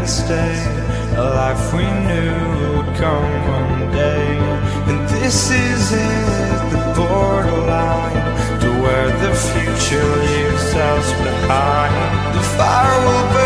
and stay, a life we knew would come one day. And this is it, the borderline to where the future leaves us behind. The fire will burn